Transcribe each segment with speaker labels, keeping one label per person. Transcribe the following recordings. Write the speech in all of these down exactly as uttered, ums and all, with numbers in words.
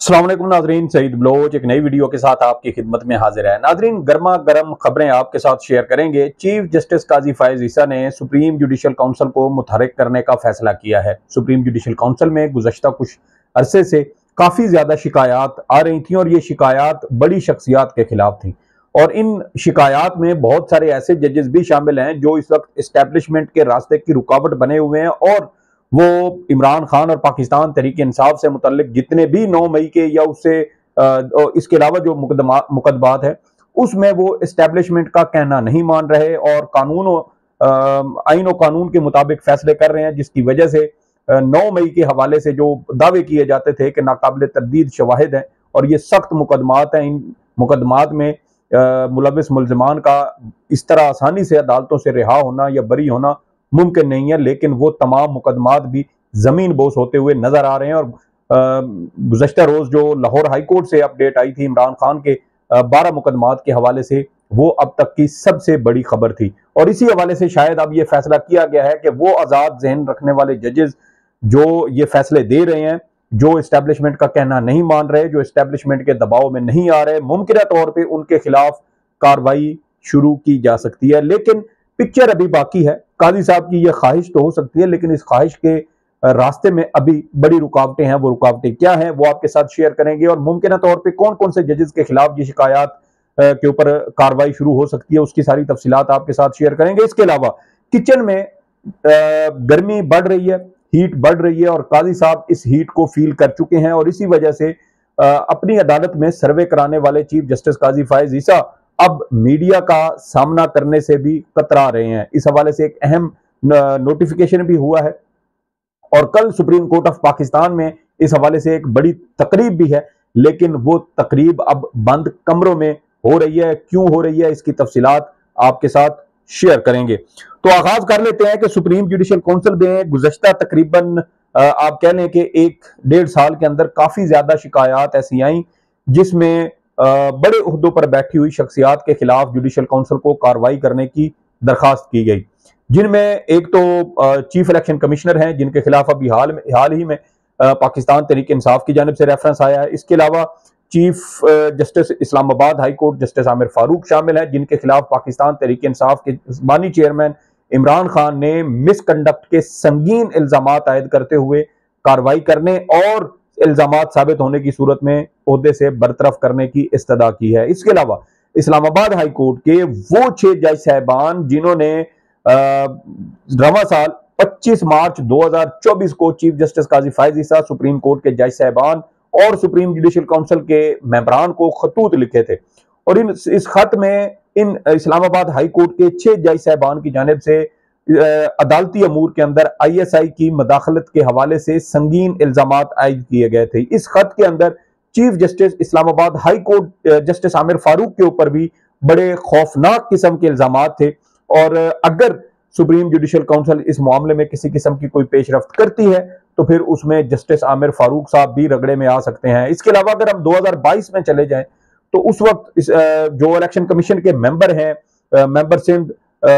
Speaker 1: अस्सलाम वालेकुम नाजरीन, सईद बलोच एक नई वीडियो के साथ आपकी खिदमत में हाजिर है। नाजरीन, गर्मा गर्म खबरें आपके साथ शेयर करेंगे। चीफ जस्टिस काजी फायज ईसा ने सुप्रीम जुडिशल काउंसिल को मुतहरिक करने का फैसला किया है। सुप्रीम जुडिशल काउंसिल में गुज़श्ता कुछ अरसे से काफ़ी ज़्यादा शिकायत आ रही थी और ये शिकायत बड़ी शख्सियात के खिलाफ थी और इन शिकायत में बहुत सारे ऐसे जजेस भी शामिल हैं जो इस वक्त इस्टेब्लिशमेंट के रास्ते की रुकावट बने हुए हैं और वो इमरान खान और पाकिस्तान तहरीक इंसाफ से मुतल्लिक जितने भी नौ मई के या उससे इसके अलावा जो मुकदमा मुकदमात है उसमें वो इस्टेब्लिशमेंट का कहना नहीं मान रहे और कानून आइन और कानून के मुताबिक फैसले कर रहे हैं, जिसकी वजह से नौ मई के हवाले से जो दावे किए जाते थे कि नाकाबिल तरदीद शवाहिद हैं और ये सख्त मुकदमात हैं, इन मुकदमात में मुलविस मुल्ज़िमान का इस तरह आसानी से अदालतों से रिहा होना या बरी होना मुमकिन नहीं है, लेकिन वो तमाम मुकदमात भी जमीन बोस होते हुए नजर आ रहे हैं। और गुज़श्ता रोज जो लाहौर हाई कोर्ट से अपडेट आई थी इमरान खान के बारह मुकदमात के हवाले से, वो अब तक की सबसे बड़ी खबर थी और इसी हवाले से शायद अब ये फैसला किया गया है कि वो आज़ाद जहन रखने वाले जजेस जो ये फैसले दे रहे हैं, जो इस्टेब्लिशमेंट का कहना नहीं मान रहे, जो इस्टेब्लिशमेंट के दबाव में नहीं आ रहे, मुमकिन तौर पर उनके खिलाफ कार्रवाई शुरू की जा सकती है। लेकिन पिक्चर अभी बाकी है। काजी साहब की यह ख्वाहिश तो हो सकती है, लेकिन इस ख्वाहिश के रास्ते में अभी बड़ी रुकावटें हैं। वो रुकावटें क्या हैं वो आपके साथ शेयर करेंगे और मुमकिन तौर पे कौन कौन से जजेस के खिलाफ ये शिकायत के ऊपर कार्रवाई शुरू हो सकती है उसकी सारी तफसीलात आपके साथ शेयर करेंगे। इसके अलावा किचन में गर्मी बढ़ रही है, हीट बढ़ रही है और काजी साहब इस हीट को फील कर चुके हैं और इसी वजह से अपनी अदालत में सर्वे कराने वाले चीफ जस्टिस काजी फायज ईसा अब मीडिया का सामना करने से भी कतरा रहे हैं। इस हवाले से एक अहम नोटिफिकेशन भी हुआ है और कल सुप्रीम कोर्ट ऑफ पाकिस्तान में इस हवाले से एक बड़ी तकरीब भी है, लेकिन वो तकरीब अब बंद कमरों में हो रही है। क्यों हो रही है इसकी तफसीलात आपके साथ शेयर करेंगे। तो आगाज कर लेते हैं कि सुप्रीम जुडिशल काउंसिल में गुज़श्ता तकरीबन आप कह लें कि एक डेढ़ साल के अंदर काफी ज्यादा शिकायत ऐसी आई जिसमें बड़े उहदों पर बैठी हुई शख्सियात के खिलाफ जुडिशल काउंसिल को कार्रवाई करने की दरखास्त की गई, जिनमें एक तो चीफ इलेक्शन कमिश्नर हैं जिनके खिलाफ अभी हाल में हाल ही में पाकिस्तान तहरीक इंसाफ की जानिब से रेफरेंस आया है। इसके अलावा chief justice Islamabad high court justice Aamir Farooq शामिल है जिनके खिलाफ पाकिस्तान तहरीक इंसाफ के बानी चेयरमैन इमरान खान ने मिसकंडक्ट के संगीन इल्जामात आयद करते हुए कार्रवाई करने और इल्जामात साबित होने की सूरत में ओहदे से बरतरफ करने की इस्तदा की है। इसके अलावा इस्लामाबाद हाई कोर्ट के वो छह जज साहबान जिन्होंने रवा साल पच्चीस मार्च दो हज़ार चौबीस को chief justice Qazi Faez Isa, supreme court के जज साहबान और सुप्रीम जुडिशल काउंसिल के मेंबरान को खतूत लिखे थे और इन इस खत में इन इस्लामाबाद हाई कोर्ट के छह जज साहबान की जानिब से अदालती अमूर के अंदर आई एस आई की मदाखलत के हवाले से संगीन इल्जामात आयद किए गए थे। इस खत के अंदर chief justice Islamabad high court justice Aamir Farooq के ऊपर भी बड़े खौफनाक किस्म के इल्जामात थे और अगर सुप्रीम जुडिशल काउंसिल इस मामले में किसी किस्म की कोई पेशरफ्त करती है तो फिर उसमें जस्टिस आमिर फारूक साहब भी रगड़े में आ सकते हैं। इसके अलावा अगर हम दो हज़ार बाईस में चले जाएं तो उस वक्त इस, जो इलेक्शन कमीशन के मेंबर हैं, मेंबर सिंध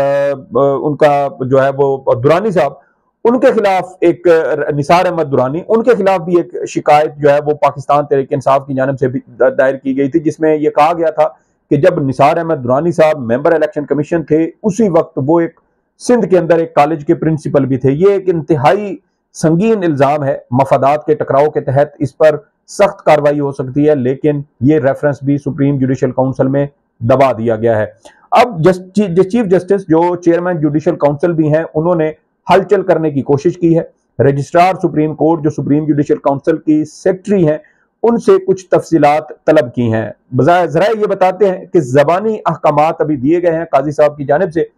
Speaker 1: उनका जो है वो दुरानी साहब, उनके खिलाफ एक निसार अहमद दुरानी, उनके खिलाफ भी एक शिकायत जो है वो पाकिस्तान तहरीक इंसाफ की जानिब से भी दायर की गई थी, जिसमें यह कहा गया था कि जब निसार अहमद दुरानी साहब मेंबर इलेक्शन कमीशन थे उसी वक्त वो एक सिंध के अंदर एक कॉलेज के प्रिंसिपल भी थे। ये एक इंतहाई संगीन इल्जाम है, मफादात के टकराव के तहत इस पर सख्त कार्रवाई हो सकती है, लेकिन ये रेफरेंस भी सुप्रीम जुडिशल काउंसिल में दबा दिया गया है। अब चीफ जस्टिस जो चेयरमैन जुडिशल काउंसिल भी हैं उन्होंने हलचल करने की कोशिश की है। रजिस्ट्रार सुप्रीम कोर्ट जो सुप्रीम जुडिशल काउंसिल की सेक्रेटरी हैं उनसे कुछ तफसीलात तलब की हैं। जरा ये बताते हैं कि जबानी अहकामात अभी दिए गए हैं काजी साहब की जानिब से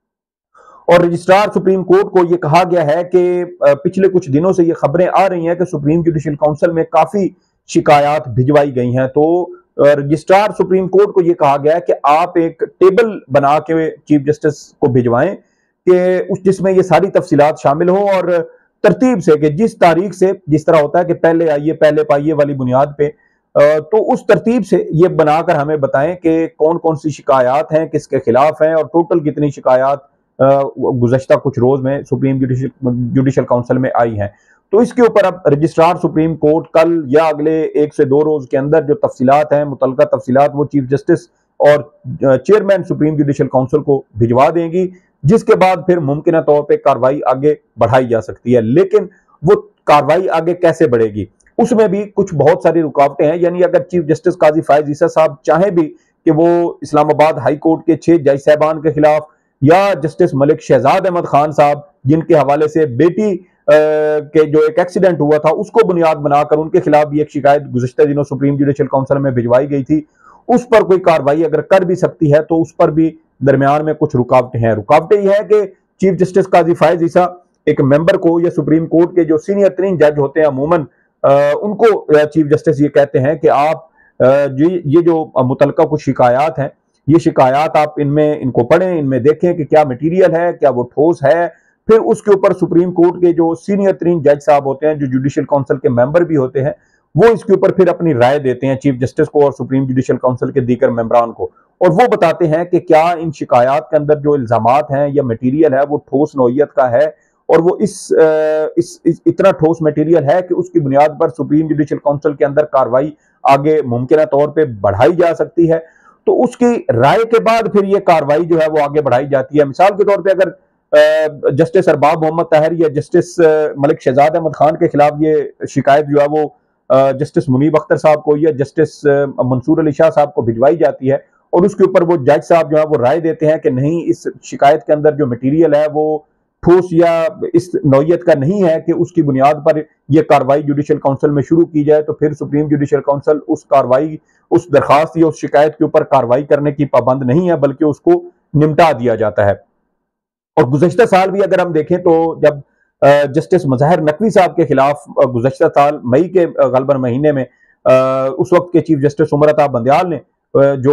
Speaker 1: और रजिस्ट्रार सुप्रीम कोर्ट को यह कहा गया है कि पिछले कुछ दिनों से ये खबरें आ रही हैं कि सुप्रीम जुडिशल काउंसिल में काफी शिकायत भिजवाई गई हैं। तो रजिस्ट्रार सुप्रीम कोर्ट को यह कहा गया है कि आप एक टेबल बना के चीफ जस्टिस को भिजवाएं कि उस जिसमें ये सारी तफसीलात शामिल हो और तरतीब से कि जिस तारीख से जिस तरह होता है कि पहले आइए पहले पाइए वाली बुनियाद पे, तो उस तरतीब से ये बनाकर हमें बताएं कि कौन कौन सी शिकायत हैं, किसके खिलाफ हैं और टोटल कितनी शिकायत गुज़श्ता कुछ रोज में सुप्रीम जुडिशल जुडिशल काउंसिल में आई हैं। तो इसके ऊपर अब रजिस्ट्रार सुप्रीम कोर्ट कल या अगले एक से दो रोज के अंदर जो तफसीलात हैं, मुतलका तफसीलात, वो चीफ जस्टिस और चेयरमैन सुप्रीम जुडिशल काउंसिल को भिजवा देंगी, जिसके बाद फिर मुमकिन तौर पर कार्रवाई आगे बढ़ाई जा सकती है। लेकिन वो कार्रवाई आगे कैसे बढ़ेगी, उसमें भी कुछ बहुत सारी रुकावटें हैं। यानी अगर चीफ जस्टिस काजी फायज ईसा साहब चाहें भी कि वो इस्लामाबाद हाई कोर्ट के छह जज साहबान के खिलाफ या जस्टिस मलिक शहजाद अहमद खान साहब, जिनके हवाले से बेटी आ, के जो एक एक्सीडेंट हुआ था उसको बुनियाद बनाकर उनके खिलाफ भी एक शिकायत गुज़श्ता दिनों सुप्रीम जुडिशल काउंसिल में भिजवाई गई थी, उस पर कोई कार्रवाई अगर कर भी सकती है तो उस पर भी दरमियान में कुछ रुकावटें हैं। रुकावटें यह है कि चीफ जस्टिस काजी फायज ईसा एक मेंबर को या सुप्रीम कोर्ट के जो सीनियर तरीन जज होते हैं अमूमन उनको चीफ जस्टिस ये कहते हैं कि आप जी ये जो मुतलका कुछ शिकायत हैं, ये शिकायत आप इनमें इनको पढ़ें, इनमें देखें कि क्या मटीरियल है, क्या वो ठोस है। फिर उसके ऊपर सुप्रीम कोर्ट के जो सीनियर तरीन जज साहब होते हैं, जो जुडिशल काउंसिल के मेंबर भी होते हैं, वो इसके ऊपर फिर अपनी राय देते हैं चीफ जस्टिस को और सुप्रीम जुडिशल काउंसिल के दीगर मेंबरान को, और वो बताते हैं कि क्या इन शिकायत के अंदर जो इल्जामात हैं या मटीरियल है वो ठोस नौइयत का है, और वो इस, इस, इस इतना ठोस मटेरियल है कि उसकी बुनियाद पर सुप्रीम जुडिशल काउंसिल के अंदर कार्रवाई आगे मुमकिन तौर पे बढ़ाई जा सकती है। तो उसकी राय के बाद फिर ये कार्रवाई जो है वो आगे बढ़ाई जाती है। मिसाल के तौर पे अगर जस्टिस अरबाब मोहम्मद ताहिर या जस्टिस मलिक शहजाद अहमद खान के खिलाफ ये शिकायत जो है वो जस्टिस मुनीब अख्तर साहब को या जस्टिस मंसूर अली शाह साहब को भिजवाई जाती है, और उसके ऊपर वो जज साहब जो है वो राय देते हैं कि नहीं, इस शिकायत के अंदर जो मटीरियल है वो ठोस या इस नौयत का नहीं है कि उसकी बुनियाद पर यह कार्रवाई जुडिशल काउंसिल में शुरू की जाए, तो फिर सुप्रीम जुडिशल काउंसिल उस कार्रवाई उस दरखास्त या उस शिकायत के ऊपर कार्रवाई करने की पाबंद नहीं है, बल्कि उसको निपटा दिया जाता है। और गुज़श्ता साल भी अगर हम देखें तो जब जस्टिस मज़ाहिर नकवी साहब के खिलाफ गुज़श्ता साल मई के गलबन महीने में उस वक्त के चीफ जस्टिस उमर अता बंदयाल ने जो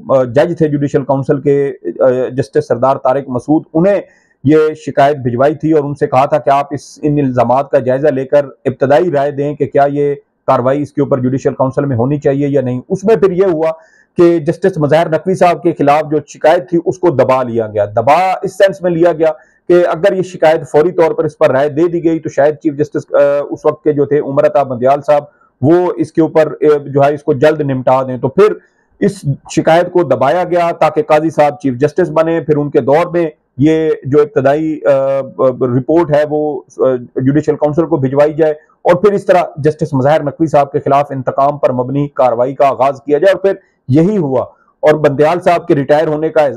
Speaker 1: जज थे जुडिशल काउंसिल के जस्टिस सरदार तारिक मसूद, उन्हें ये शिकायत भिजवाई थी और उनसे कहा था कि आप इस इन इल्जामात का जायजा लेकर इब्तदाई राय दें कि क्या ये कार्रवाई इसके ऊपर जुडिशल काउंसिल में होनी चाहिए या नहीं। उसमें फिर यह हुआ कि जस्टिस मज़ाहिर नकवी साहब के खिलाफ जो शिकायत थी उसको दबा लिया गया। दबा इस सेंस में लिया गया कि अगर ये शिकायत फौरी तौर पर इस पर राय दे दी गई तो शायद चीफ जस्टिस उस वक्त के जो थे उमर अता बंदयाल साहब वो इसके ऊपर जो है इसको जल्द निपटा दें। तो फिर इस शिकायत को दबाया गया ताकि काजी साहब चीफ जस्टिस बने। फिर उनके दौर में ये जो इब्तदाई रिपोर्ट है वो जुडिशल काउंसिल को भिजवाई जाए, और फिर इस तरह जस्टिस मज़ाहिर नकवी साहब के खिलाफ इंतकाम पर मबनी कार्रवाई का आगाज किया जाए। और फिर यही हुआ, और बंदयाल साहब के रिटायर होने का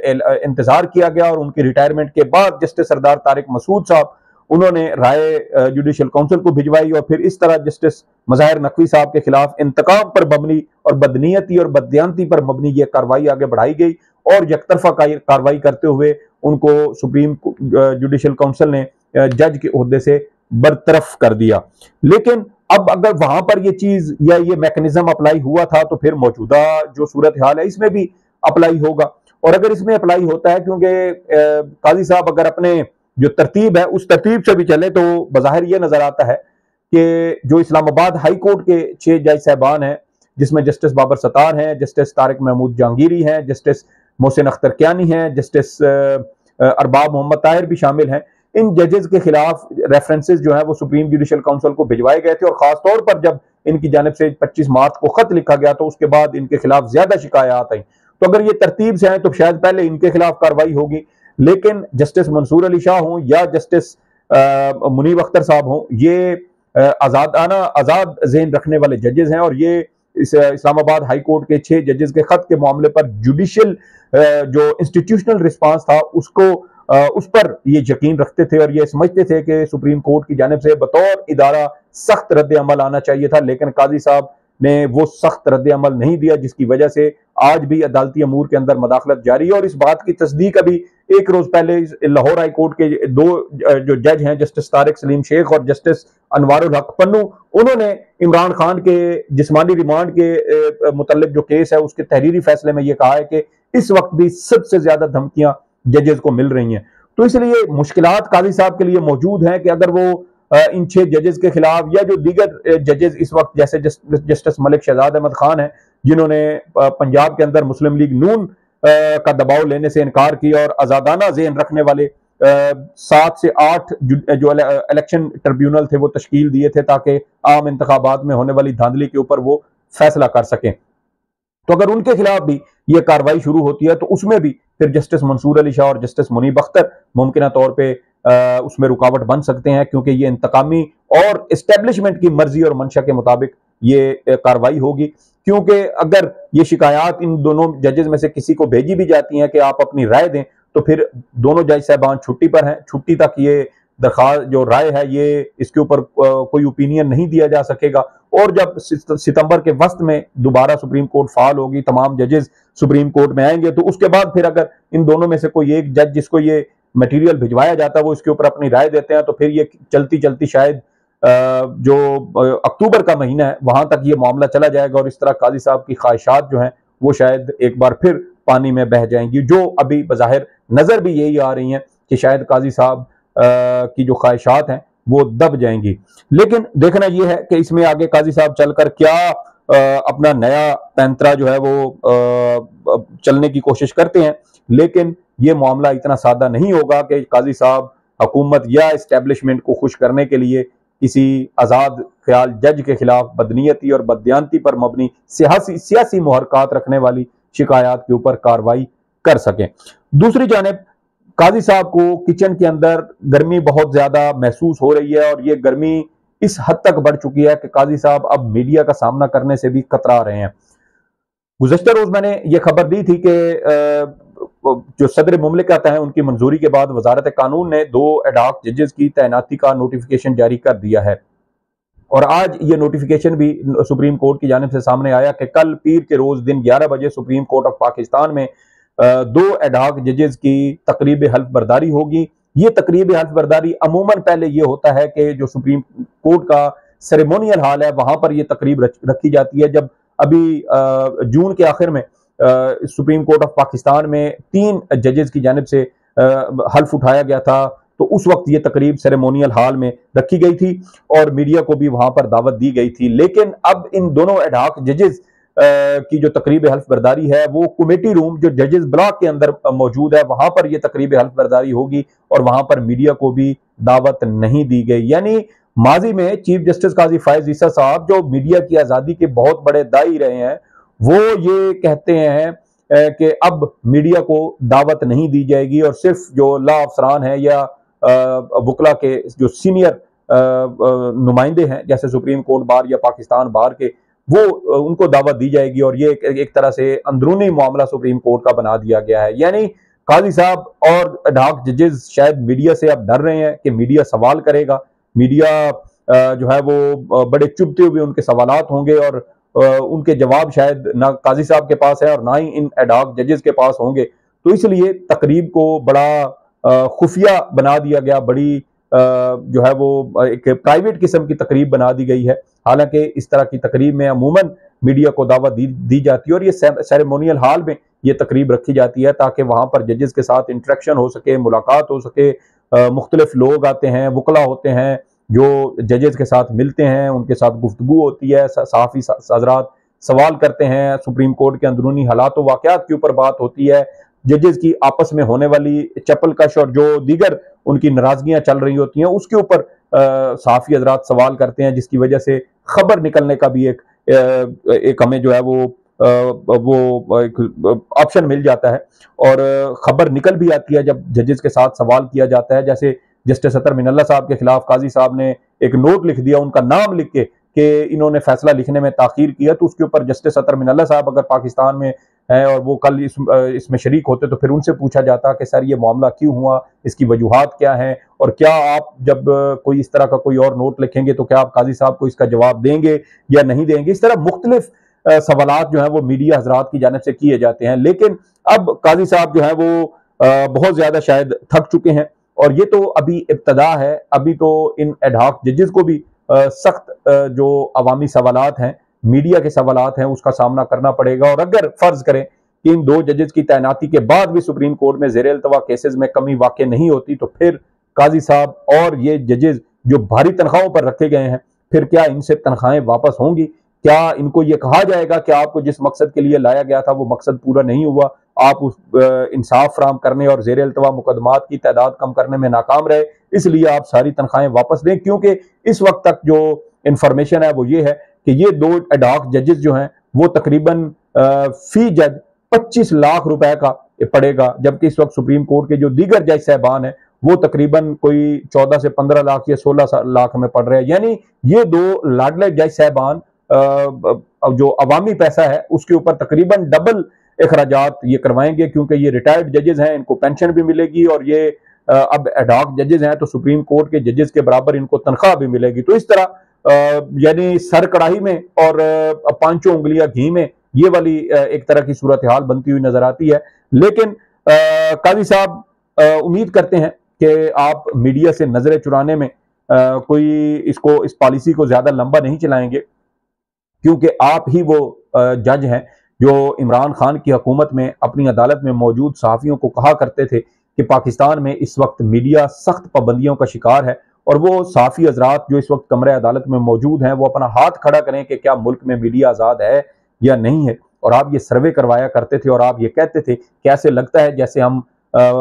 Speaker 1: इंतजार किया गया, और उनकी रिटायरमेंट के बाद जस्टिस सरदार तारिक मसूद साहब उन्होंने राय जुडिशल काउंसिल को भिजवाई, और फिर इस तरह जस्टिस मज़ाहिर नकवी साहब के खिलाफ इंतकाम पर मबनी और बदनीयती और बददियानती पर मबनी ये कार्रवाई आगे बढ़ाई गई, और यकतरफा कार्रवाई करते हुए उनको सुप्रीम जुडिशल काउंसिल ने जज के ओहदे से बरतरफ कर दिया। लेकिन अब अगर वहां पर ये चीज या ये मैकेनिज्म अप्लाई हुआ था तो फिर मौजूदा जो सूरत हाल है इसमें भी अप्लाई होगा, और अगर इसमें अप्लाई होता है क्योंकि काजी साहब अगर अपने जो तरतीब है उस तरतीब से भी चले तो बज़ाहिर ये नजर आता है कि जो इस्लामाबाद हाई कोर्ट के छह जज साहबान हैं, जिसमें जस्टिस बाबर सतार हैं, जस्टिस तारिक महमूद जहांगीरी हैं, जस्टिस मोहसिन अख्तर कियानी हैं, जस्टिस अरबाब मोहम्मद ताहिर भी शामिल हैं, इन जजेस के खिलाफ रेफरेंसेस जो है वो सुप्रीम जुडिशल काउंसिल को भिजवाए गए थे, और खास तौर पर जब इनकी जानिब से पच्चीस मार्च को खत लिखा गया तो उसके बाद इनके खिलाफ ज्यादा शिकायत आई। तो अगर ये तरतीब से आए तो शायद पहले इनके खिलाफ कार्रवाई होगी, लेकिन जस्टिस मंसूर अली शाह हों या जस्टिस मुनीब अख्तर साहब हों, ये आजादाना आजाद ज़हन रखने वाले जजेस हैं, और ये इस इस्लामाबाद हाई कोर्ट के छह जजेस के खत के मामले पर जुडिशियल जो इंस्टीट्यूशनल रिस्पांस था उसको उस पर ये यकीन रखते थे, और ये समझते थे कि सुप्रीम कोर्ट की जानिब से बतौर इदारा सख्त रद्द अमल आना चाहिए था, लेकिन काजी साहब ने वो सख्त रद्द अमल नहीं दिया, जिसकी वजह से आज भी अदालती अमूर के अंदर मदाखलत जारी है। और इस बात की तस्दीक अभी एक रोज पहले लाहौर हाई कोर्ट के दो जो जज हैं, जस्टिस तारिक सलीम शेख और जस्टिस अनवारुल हक पन्नू, उन्होंने इमरान खान के जिस्मानी रिमांड के मुतल्लिक जो केस है उसके तहरीरी फैसले में ये कहा है कि इस वक्त भी सबसे ज्यादा धमकियां जजेस को मिल रही हैं। तो इसलिए मुश्किलात काजी साहब के लिए मौजूद हैं कि अगर वो इन छह जजेस के खिलाफ या जो दीगर जजेस इस वक्त जैसे जस्टिस मलिक शहजाद अहमद खान हैं, जिन्होंने पंजाब के अंदर मुस्लिम लीग नून का दबाव लेने से इनकार किया और आज़ादाना ज़हन रखने वाले सात से आठ जो इलेक्शन ट्रिब्यूनल थे वो तश्कील दिए थे ताकि आम इंतखाबात में होने वाली धांधली के ऊपर वो फैसला कर सकें। तो अगर उनके खिलाफ भी ये कार्रवाई शुरू होती है तो उसमें भी फिर जस्टिस मंसूर अली शाह और जस्टिस मुनीब अख्तर मुमकिन तौर पर उसमें रुकावट बन सकते हैं, क्योंकि ये इंतकामी और इस्टेब्लिशमेंट की मर्जी और मंशा के मुताबिक ये कार्रवाई होगी। क्योंकि अगर ये शिकायत इन दोनों जजेस में से किसी को भेजी भी जाती हैं कि आप अपनी राय दें, तो फिर दोनों जज साहबान छुट्टी पर हैं, छुट्टी तक ये दरखास्त जो राय है ये इसके ऊपर कोई ओपिनियन नहीं दिया जा सकेगा। और जब सितंबर के वस्त में दोबारा सुप्रीम कोर्ट फाल होगी, तमाम जजेस सुप्रीम कोर्ट में आएंगे, तो उसके बाद फिर अगर इन दोनों में से कोई एक जज जिसको ये मटेरियल भिजवाया जाता है वो इसके ऊपर अपनी राय देते हैं, तो फिर ये चलती चलती शायद जो अक्टूबर का महीना है वहां तक ये मामला चला जाएगा और इस तरह काजी साहब की ख्वाहिशात जो हैं वो शायद एक बार फिर पानी में बह जाएंगी, जो अभी बज़ाहिर नजर भी यही आ रही हैं कि शायद काजी साहब की जो ख्वाहिशात हैं वो दब जाएंगी। लेकिन देखना यह है कि इसमें आगे काजी साहब चलकर क्या आ, अपना नया पैंतरा जो है वो आ, चलने की कोशिश करते हैं। लेकिन ये मामला इतना सादा नहीं होगा कि काजी साहब हुकूमत या इस्टेब्लिशमेंट को खुश करने के लिए किसी आज़ाद ख्याल जज के खिलाफ बदनीयती और बददियानती पर मबनी सियासी सियासी मुहरकात रखने वाली शिकायत के ऊपर कार्रवाई कर सकें। दूसरी जानिब काजी साहब को किचन के अंदर गर्मी बहुत ज्यादा महसूस हो रही है और ये गर्मी इस हद तक बढ़ चुकी है कि काजी साहब अब मीडिया का सामना करने से भी कतरा रहे हैं। गुज़श्ता रोज मैंने ये खबर दी थी कि जो सदर मुमलिकत हैं उनकी मंजूरी के बाद वजारत कानून ने दो एडॉक जजेस की तैनाती का नोटिफिकेशन जारी कर दिया है और आज ये नोटिफिकेशन भी सुप्रीम कोर्ट की जानिब से सामने आया कि कल पीर के रोज दिन ग्यारह बजे सुप्रीम कोर्ट ऑफ पाकिस्तान में दो एडॉक जजेस की तकरीब हल्फ बर्दारी होगी। ये तकरीब हल्फ बर्दारी अमूमन पहले ये होता है कि जो सुप्रीम कोर्ट का सेरेमोनियल हॉल है वहां पर यह तकरीब रखी जाती है। जब अभी जून के आखिर में सुप्रीम कोर्ट ऑफ पाकिस्तान में तीन जजेस की जानिब से हल्फ उठाया गया था तो उस वक्त ये तकरीब सेरेमोनियल हॉल में रखी गई थी और मीडिया को भी वहां पर दावत दी गई थी। लेकिन अब इन दोनों एडॉक जजेस की जो तकरीब हल्फ बर्दारी है वो कमेटी रूम जो जजेस ब्लॉक के अंदर मौजूद है वहां पर यह तकरीब हल्फ बर्दारी होगी और वहां पर मीडिया को भी दावत नहीं दी गई। यानी माजी में चीफ जस्टिस काजी फायज ईसा साहब जो मीडिया की आजादी के बहुत बड़े दाई रहे हैं वो ये कहते हैं कि अब मीडिया को दावत नहीं दी जाएगी और सिर्फ जो ला अफसरान है या वकला के जो सीनियर नुमाइंदे हैं जैसे सुप्रीम कोर्ट बार या पाकिस्तान बार के वो उनको दावत दी जाएगी और ये एक, एक तरह से अंदरूनी मामला सुप्रीम कोर्ट का बना दिया गया है। यानी काजी साहब और एडॉक जजेस शायद मीडिया से अब डर रहे हैं कि मीडिया सवाल करेगा, मीडिया जो है वो बड़े चुभते हुए उनके सवालात होंगे और उनके जवाब शायद ना काजी साहब के पास है और ना ही इन एडॉक जजेस के पास होंगे। तो इसलिए तकरीब को बड़ा खुफिया बना दिया गया, बड़ी जो है वो एक प्राइवेट किस्म की तकरीब बना दी गई है। हालांकि इस तरह की तकरीब में अमूमन मीडिया को दावत दी, दी जाती है और ये सेरेमोनियल हॉल में ये तकरीब रखी जाती है ताकि वहां पर जजेस के साथ इंटरेक्शन हो सके, मुलाकात हो सके, मुख्तलिफ लोग आते हैं, वकला होते हैं जो जजेस के साथ मिलते हैं, उनके साथ गुफ्तगू होती है, सहाफ़ी हज़रात सवाल करते हैं, सुप्रीम कोर्ट के अंदरूनी हालात व वाक़यात के ऊपर बात होती है, जजेस की आपस में होने वाली चप्पलकश और जो दीगर उनकी नाराजगियां चल रही होती हैं उसके ऊपर सहाफ़ी हज़रात सवाल करते हैं, जिसकी वजह से खबर निकलने का भी एक एक हमें जो है वो वो एक ऑप्शन मिल जाता है और खबर निकल भी आती है जब जजेस के साथ सवाल किया जाता है। जैसे जस्टिस अतर मिनल्ला साहब के खिलाफ काजी साहब ने एक नोट लिख दिया, उनका नाम लिख के कि इन्होंने फैसला लिखने में ताखीर किया, तो उसके ऊपर जस्टिस अतर मिनल्ला साहब अगर पाकिस्तान में है और वो कल इस, इसमें शरीक होते तो फिर उनसे पूछा जाता कि सर ये मामला क्यों हुआ, इसकी वजूहात क्या हैं और क्या आप जब कोई इस तरह का कोई और नोट लिखेंगे तो क्या आप काजी साहब को इसका जवाब देंगे या नहीं देंगे। इस तरह मुख्तलिफ सवालात जो हैं वो मीडिया हजरात की जानिब से किए जाते हैं। लेकिन अब काजी साहब जो है वो बहुत ज्यादा शायद थक चुके हैं और ये तो अभी इब्तदा है, अभी तो इन एडॉक जजेस को भी सख्त जो अवामी सवालात हैं, मीडिया के सवालात हैं, उसका सामना करना पड़ेगा। और अगर फर्ज करें कि इन दो जजेस की तैनाती के बाद भी सुप्रीम कोर्ट में ज़ेर इल्तवा केसेस में कमी वाक़ई नहीं होती तो फिर काजी साहब और ये जजेस जो भारी तनख्वाहों पर रखे गए हैं फिर क्या इनसे तनख्वाहें वापस होंगी, क्या इनको ये कहा जाएगा कि आपको जिस मकसद के लिए लाया गया था वो मकसद पूरा नहीं हुआ, आप उस इंसाफ फराहम करने और जेर अल्तवा मुकदमात की तादाद कम करने में नाकाम रहे, इसलिए आप सारी तनख्वाहें वापस दें? क्योंकि इस वक्त तक जो इंफॉर्मेशन है वो ये है कि ये दो एडॉक जजेस जो हैं वो तकरीबन फी जज पच्चीस लाख रुपए का पड़ेगा, जबकि इस वक्त सुप्रीम कोर्ट के जो दीगर जज साहबान हैं वो तकरीबन कोई चौदह से पंद्रह लाख या सोलह लाख में पड़ रहे हैं। यानी ये दो लाडले जज साहबान जो अवामी पैसा है उसके ऊपर तकरीबन डबल अखराजात ये करवाएंगे, क्योंकि ये रिटायर्ड जजेस हैं, इनको पेंशन भी मिलेगी और ये अब एडॉक जजेस हैं तो सुप्रीम कोर्ट के जजेस के बराबर इनको तनख्वाह भी मिलेगी। तो इस तरह यानी सर कढ़ाई में और पांचों उंगलियां घी में ये वाली एक तरह की सूरत हाल बनती हुई नजर आती है। लेकिन काजी साहब उम्मीद करते हैं कि आप मीडिया से नजरें चुराने में आ, कोई इसको इस पॉलिसी को ज्यादा लंबा नहीं चलाएंगे, क्योंकि आप ही वो जज हैं जो इमरान खान की हुकूमत में अपनी अदालत में मौजूद सहाफ़ियों को कहा करते थे कि पाकिस्तान में इस वक्त मीडिया सख्त पाबंदियों का शिकार है, और वो सहाफ़ी हजरात जो इस वक्त कमरे अदालत में मौजूद हैं वो अपना हाथ खड़ा करें कि क्या मुल्क में मीडिया आज़ाद है या नहीं है। और आप ये सर्वे करवाया करते थे और आप ये कहते थे कि ऐसे लगता है जैसे हम आ, आ,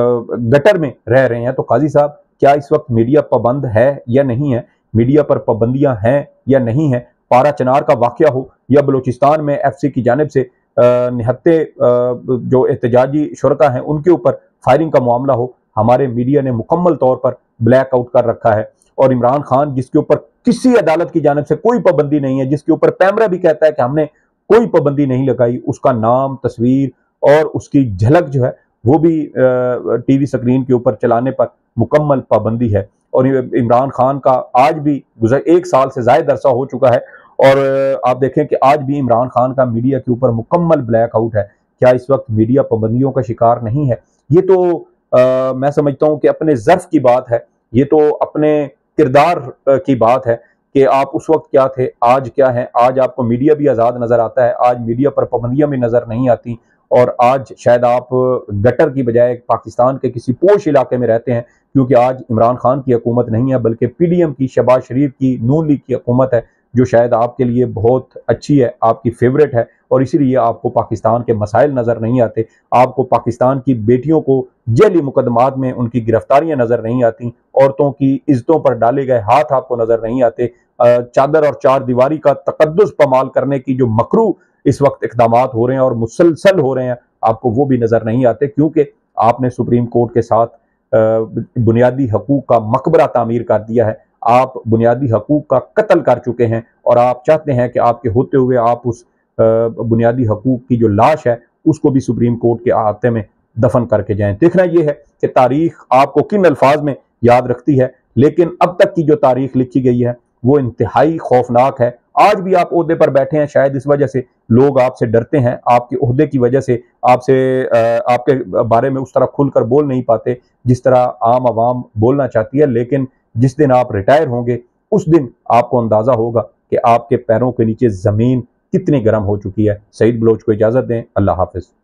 Speaker 1: गटर में रह रहे हैं। तो काजी साहब, क्या इस वक्त मीडिया पाबंद है या नहीं है? मीडिया पर पाबंदियां हैं या नहीं है? पारा चनार का वाकया हो या बलूचिस्तान में एफ सी की जानिब से निहत्ते जो एहतजाजी शुरका हैं उनके ऊपर फायरिंग का मामला हो, हमारे मीडिया ने मुकम्मल तौर पर ब्लैक आउट कर रखा है। और इमरान खान जिसके ऊपर किसी अदालत की जानिब से कोई पाबंदी नहीं है, जिसके ऊपर पैमरा भी कहता है कि हमने कोई पाबंदी नहीं लगाई, उसका नाम, तस्वीर और उसकी झलक जो है वो भी टीवी स्क्रीन के ऊपर चलाने पर मुकम्मल पाबंदी है। और इमरान खान का आज भी गुजर एक साल से ज्यादा अरसा हो चुका है और आप देखें कि आज भी इमरान खान का मीडिया के ऊपर मुकम्मल ब्लैक आउट है। क्या इस वक्त मीडिया पाबंदियों का शिकार नहीं है? ये तो आ, मैं समझता हूँ कि अपने ज़र्फ की बात है, ये तो अपने किरदार की बात है कि आप उस वक्त क्या थे, आज क्या है। आज आपको मीडिया भी आज़ाद नज़र आता है, आज मीडिया पर पाबंदियाँ भी नज़र नहीं आती, और आज शायद आप गटर की बजाय पाकिस्तान के किसी पोश इलाके में रहते हैं, क्योंकि आज इमरान खान की हुकूमत नहीं है बल्कि पी डी एम की, शहबाज शरीफ की, नून लीग की हुकूमत है, जो शायद आपके लिए बहुत अच्छी है, आपकी फेवरेट है, और इसीलिए आपको पाकिस्तान के मसाइल नज़र नहीं आते। आपको पाकिस्तान की बेटियों को जेली मुकदमात में उनकी गिरफ्तारियां नज़र नहीं आती, औरतों की इज्जतों पर डाले गए हाथ आपको नज़र नहीं आते। चादर और चार दीवारी का तकद्दुस पमाल करने की जो मकरू इस वक्त इकदामात हो रहे हैं और मुसलसल हो रहे हैं, आपको वो भी नज़र नहीं आते, क्योंकि आपने सुप्रीम कोर्ट के साथ बुनियादी हकूक का मकबरा तामीर कर दिया है। आप बुनियादी हकूक का कत्ल कर चुके हैं और आप चाहते हैं कि आपके होते हुए आप उस बुनियादी हकूक की जो लाश है उसको भी सुप्रीम कोर्ट के अहाते में दफन करके जाएं। देखना यह है कि तारीख आपको किन अल्फाज में याद रखती है, लेकिन अब तक की जो तारीख लिखी गई है वो इंतहाई खौफनाक है। आज भी आप ओहदे पर बैठे हैं, शायद इस वजह से लोग आपसे डरते हैं, आपके ओहदे की वजह से आपसे आपके बारे में उस तरह खुलकर बोल नहीं पाते जिस तरह आम आवाम बोलना चाहती है। लेकिन जिस दिन आप रिटायर होंगे उस दिन आपको अंदाजा होगा कि आपके पैरों के नीचे जमीन कितनी गर्म हो चुकी है। सईद बलोच को इजाजत दें। अल्लाह हाफिज।